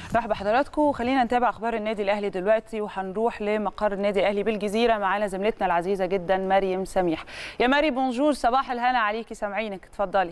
مرحبا بحضراتكم، وخلينا نتابع اخبار النادي الاهلي دلوقتي، وهنروح لمقر النادي الاهلي بالجزيره. معانا زميلتنا العزيزه جدا مريم سميح. يا مريم بونجور، صباح الهنا عليكي، سامعينك، اتفضلي.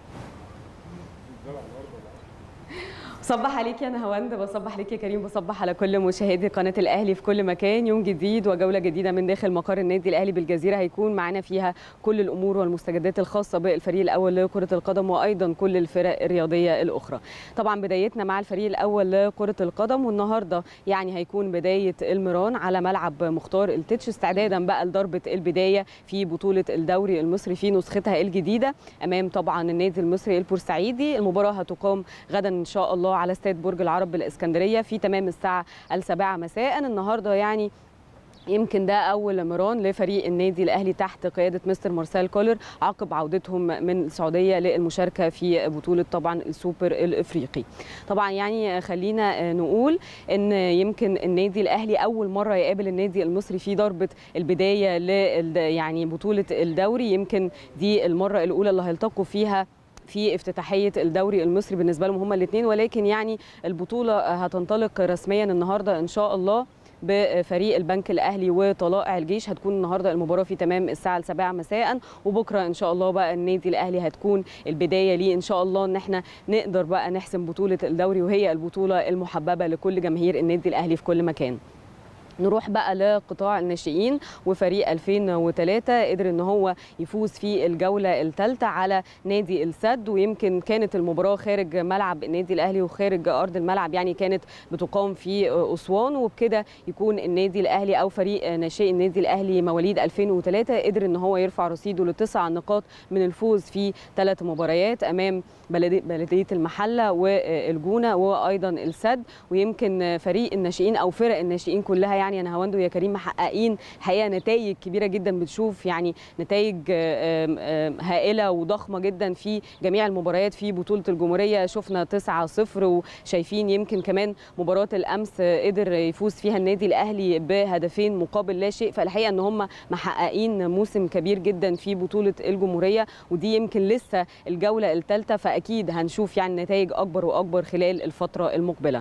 صبح عليك يا نهاوند، بصبح عليك يا كريم، بصبح على كل مشاهدي قناه الاهلي في كل مكان. يوم جديد وجوله جديده من داخل مقر النادي الاهلي بالجزيره، هيكون معانا فيها كل الامور والمستجدات الخاصه بالفريق الاول لكره القدم وايضا كل الفرق الرياضيه الاخرى. طبعا بدايتنا مع الفريق الاول لكره القدم، والنهارده يعني هيكون بدايه المران على ملعب مختار التتش استعدادا بقى لضربه البدايه في بطوله الدوري المصري في نسختها الجديده امام طبعا النادي المصري البورسعيدي. المباراه هتقام غدا ان شاء الله على استاد برج العرب بالاسكندريه في تمام الساعه 7 مساء. النهارده يعني يمكن ده اول مران لفريق النادي الاهلي تحت قياده مستر مارسيل كولر عقب عودتهم من السعوديه للمشاركه في بطوله طبعا السوبر الافريقي. طبعا يعني خلينا نقول ان يمكن النادي الاهلي اول مره يقابل النادي المصري في ضربه البدايه يعني بطوله الدوري. يمكن دي المره الاولى اللي هيلتقوا فيها في افتتاحيه الدوري المصري بالنسبه لهم هما الاثنين، ولكن يعني البطوله هتنطلق رسميا النهارده ان شاء الله بفريق البنك الاهلي وطلائع الجيش. هتكون النهارده المباراه في تمام الساعه 7 مساء، وبكره ان شاء الله بقى النادي الاهلي هتكون البدايه ليه ان شاء الله ان احنا نقدر بقى نحسم بطوله الدوري، وهي البطوله المحببه لكل جماهير النادي الاهلي في كل مكان. نروح بقى لقطاع الناشئين، وفريق 2003 قدر ان هو يفوز في الجوله الثالثه على نادي السد، ويمكن كانت المباراه خارج ملعب النادي الاهلي وخارج ارض الملعب، يعني كانت بتقام في اسوان، وبكده يكون النادي الاهلي او فريق ناشئ النادي الاهلي مواليد 2003 قدر ان هو يرفع رصيده ل9 نقاط من الفوز في 3 مباريات امام بلديه المحله والجونه وايضا السد. ويمكن فريق الناشئين او فرق الناشئين كلها يعني انا هوندو يا كريم محققين حقيقه نتائج كبيره جدا، بتشوف يعني نتائج هائله وضخمه جدا في جميع المباريات في بطوله الجمهوريه. شفنا 9-0، وشايفين يمكن كمان مباراه الامس قدر يفوز فيها النادي الاهلي بهدفين مقابل لا شيء. فالحقيقه ان هم محققين موسم كبير جدا في بطوله الجمهوريه، ودي يمكن لسه الجوله الثالثه، فاكيد هنشوف يعني نتائج اكبر واكبر خلال الفتره المقبله.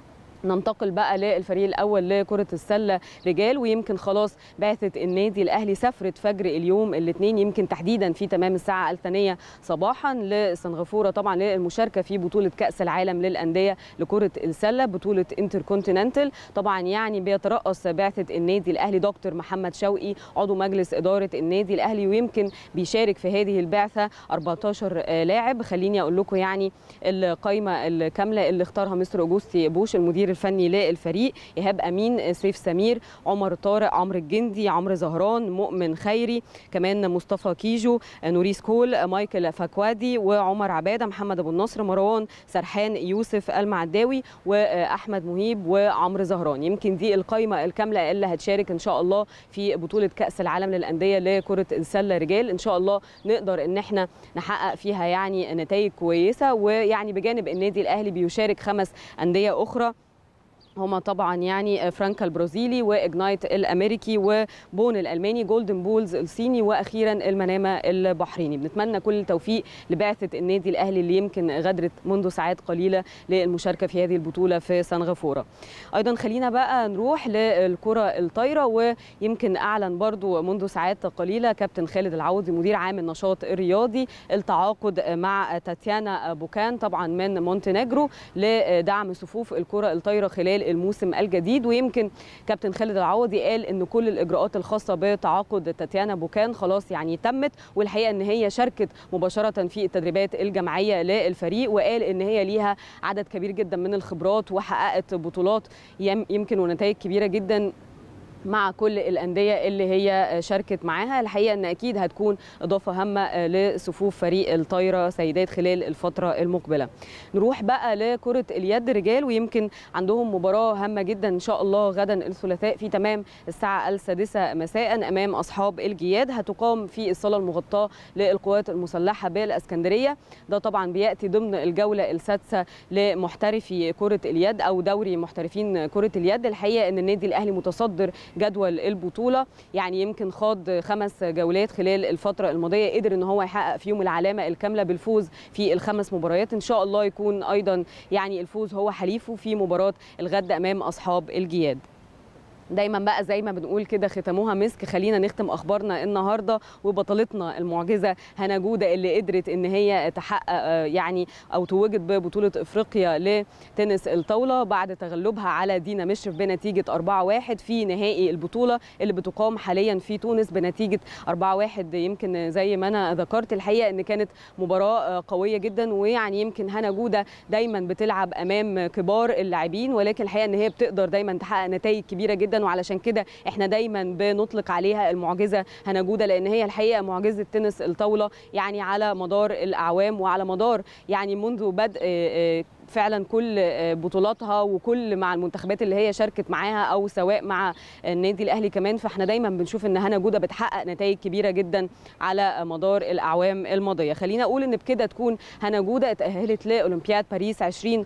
ننتقل بقى للفريق الاول لكره السله رجال، ويمكن خلاص بعثه النادي الاهلي سافرت فجر اليوم الاثنين، يمكن تحديدا في تمام الساعه 2 صباحا لسنغافوره طبعا للمشاركه في بطوله كاس العالم للانديه لكره السله، بطوله انتركونتيننتال. طبعا يعني بيترأس بعثه النادي الاهلي دكتور محمد شوقي عضو مجلس اداره النادي الاهلي، ويمكن بيشارك في هذه البعثه 14 لاعب. خليني اقول لكم يعني القائمه الكامله اللي اختارها مستر اوجوستي بوش المدير الفني للفريق: ايهاب امين، سيف سمير، عمر طارق، عمرو الجندي، عمرو زهران، مؤمن خيري، كمان مصطفى كيجو، نوريس كول، مايكل فاكوادي، وعمر عباده، محمد ابو النصر، مروان سرحان، يوسف المعداوي، واحمد مهيب، وعمرو زهران. يمكن دي القائمه الكامله اللي هتشارك ان شاء الله في بطوله كاس العالم للانديه لكره السله رجال. ان شاء الله نقدر ان احنا نحقق فيها يعني نتائج كويسه. ويعني بجانب النادي الاهلي بيشارك 5 انديه اخرى، هما طبعا يعني فرانكا البرازيلي، واجنايت الامريكي، وبون الالماني، جولدن بولز الصيني، واخيرا المنامه البحريني. بنتمنى كل التوفيق لبعثه النادي الاهلي اللي يمكن غادرت منذ ساعات قليله للمشاركه في هذه البطوله في سنغافوره. ايضا خلينا بقى نروح للكره الطايره، ويمكن اعلن برضو منذ ساعات قليله كابتن خالد العوضي مدير عام النشاط الرياضي التعاقد مع تاتيانا بوكان طبعا من مونتينيجرو لدعم صفوف الكره الطايره خلال الموسم الجديد. ويمكن كابتن خالد العوضي قال ان كل الاجراءات الخاصه بتعاقد تاتيانا بوكان خلاص يعني تمت، والحقيقه ان هي شاركت مباشره في التدريبات الجماعيه للفريق، وقال ان هي ليها عدد كبير جدا من الخبرات وحققت بطولات يمكن ونتائج كبيره جدا مع كل الأندية اللي هي شاركت معاها. الحقيقة أن أكيد هتكون إضافة هامة لصفوف فريق الطايرة سيدات خلال الفترة المقبلة. نروح بقى لكرة اليد رجال، ويمكن عندهم مباراة هامة جدا إن شاء الله غدا الثلاثاء في تمام الساعة 6 مساء أمام أصحاب الجياد. هتقام في الصالة المغطاة للقوات المسلحة بالإسكندرية. ده طبعا بيأتي ضمن الجولة السادسة لمحترفي كرة اليد أو دوري محترفين كرة اليد. الحقيقة أن النادي الأهلي متصدر جدول البطوله. يعني يمكن خاض 5 جولات خلال الفتره الماضيه، قدر ان هو يحقق فيهم العلامه الكامله بالفوز في ال5 مباريات. ان شاء الله يكون ايضا يعني الفوز هو حليفه في مباراه الغد امام اصحاب الجياد. دايما بقى زي ما بنقول كده ختموها مسك. خلينا نختم اخبارنا النهارده وبطلتنا المعجزه هنا جوده اللي قدرت ان هي تحقق يعني او توجد ببطوله افريقيا لتنس الطاوله بعد تغلبها على دينا مشرف بنتيجه 4-1 في نهائي البطوله اللي بتقام حاليا في تونس بنتيجه 4-1. يمكن زي ما انا ذكرت الحقيقه ان كانت مباراه قويه جدا، ويعني يمكن هنا جوده دايما بتلعب امام كبار اللاعبين، ولكن الحقيقه ان هي بتقدر دايما تحقق نتائج كبيره جدا، وعلشان كده احنا دايما بنطلق عليها المعجزه هنا جوده، لان هي الحقيقه معجزه تنس الطاوله يعني على مدار الاعوام وعلى مدار يعني منذ بدء فعلا كل بطولاتها وكل مع المنتخبات اللي هي شاركت معاها او سواء مع النادي الاهلي كمان. فاحنا دايما بنشوف ان هنا جوده بتحقق نتائج كبيره جدا على مدار الاعوام الماضيه. خلينا اقول ان بكده تكون هنا جوده اتاهلت لاولمبياد باريس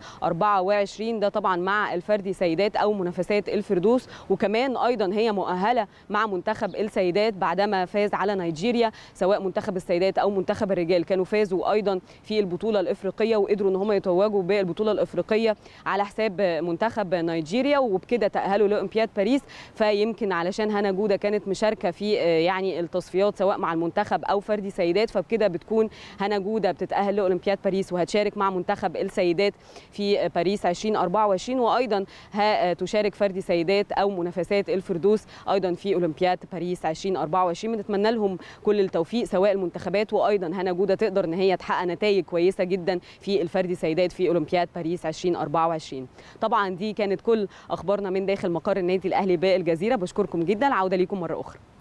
2024، ده طبعا مع الفردي سيدات او منافسات الفردوس، وكمان ايضا هي مؤهله مع منتخب السيدات بعدما فاز على نيجيريا. سواء منتخب السيدات او منتخب الرجال كانوا فازوا ايضا في البطوله الافريقيه وقدروا ان هم يتوجوا بالبطوله الافريقيه على حساب منتخب نيجيريا، وبكده تاهلوا لاولمبياد باريس. فيمكن علشان هنا جوده كانت مشاركه في يعني التصفيات سواء مع المنتخب او فردي سيدات، فبكده بتكون هنا جوده بتتاهل لاولمبياد باريس وهتشارك مع منتخب السيدات في باريس 2024، وايضا هتشارك فردي سيدات او منافسات الفردوس ايضا في اولمبياد باريس 2024. بنتمنى لهم كل التوفيق سواء المنتخبات وايضا هنا جوده تقدر ان هي تحقق نتائج كويسه جدا في الفردي سيدات في اولمبياد باريس 2024. طبعا دي كانت كل اخبارنا من داخل مقر النادي الاهلي بالجزيره. بشكركم جدا، عوده ليكم مره اخرى.